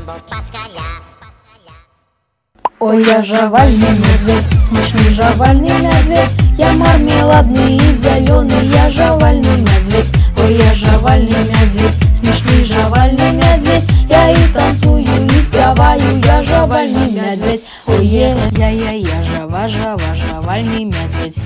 бамбу паскаля. Ой, я жавальный медведь, смачный жавальный медведь. Я мармеладный и зеленый, я жавальный медведь. Ой, я жавальный медведь, смешный жавальный медведь. Я и танцую, и спеваю, я жавальный медведь. Ой, я жава, жавальный медведь.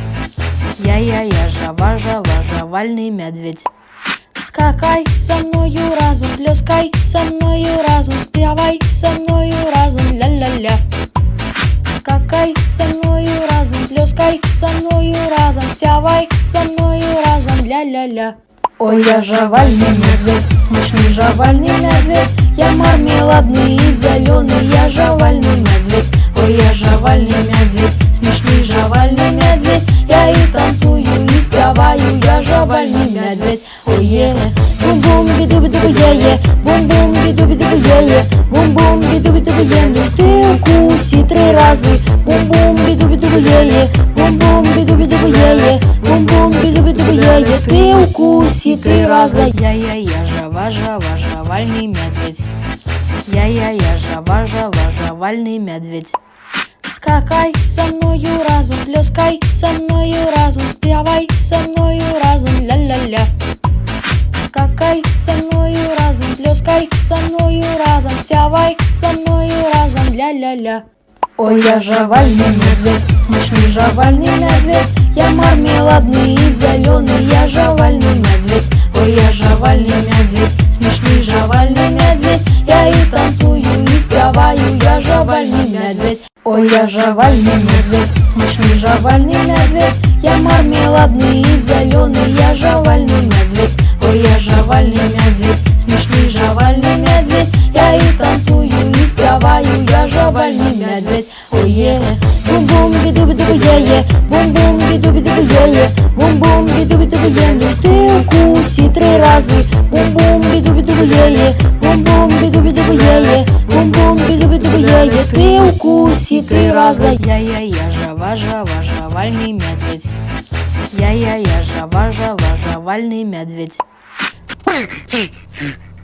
Я жава, жавальный медведь. Скакай со мною разом, плескай со мною разом, спевай со мною разом, ля-ля-ля. Скакай со мною разом, плескай со мною разом, спевай со мною разом, ля-ля-ля. Ой, я жавальный медведь, смачный жавальный медведь. Я мармеладный и зеленый, я жавальный медведь. Ой, я жавальный медведь, смешный жавальный медведь. Я и танцую, и спеваю, я жавальный медведь. Ой, бум-бум, биду-биду, е-е, бум-бум, биду-биду, е-е, бум-бум, биду-биду, е-е. Ты укуси 3 раза, бум-бум, биду-биду, е-е, бум-бум, биду-биду, е-е, бум-бум, биду-биду, е-е. Ты укуси 3 раза. Я жава, жавальный медведь. Я жава, жавальный медведь. Скакай со мною разом, плескай со мною разом, спевай со мною разом, ля-ля-ля. Скакай со мною разом, плескай со мною разом, спевай со мною разом, ля-ля-ля. Ой, я жавальный медведь, смачный жавальный медведь. Я мармеладный и зеленый, я жавальный медведь. Ой, я жавальный медведь, смешный жавальный медведь. Я и танцую, и спеваю, я жавальный медведь. Ой, я жавальный медведь, смачный жавальный медведь. Я мармеладный и зеленый, я жавальный медведь. Ой, я жавальный медведь, смешный жавальный медведь. Я и танцую, и спеваю, я жавальный медведь. Ой, бум-бум, биду-биду, е-е, бум-бум, биду-биду, е-е, бум-бум, биду-биду, е-е. Ты укуси 3 раза, бум-бум, биду-биду, е-е, бум-бум, биду-биду, е-е, бум-бум, биду-биду, е-е. Ты укуси 3 раза. Я жава, жавальный медведь. Я жава, жавальный медведь.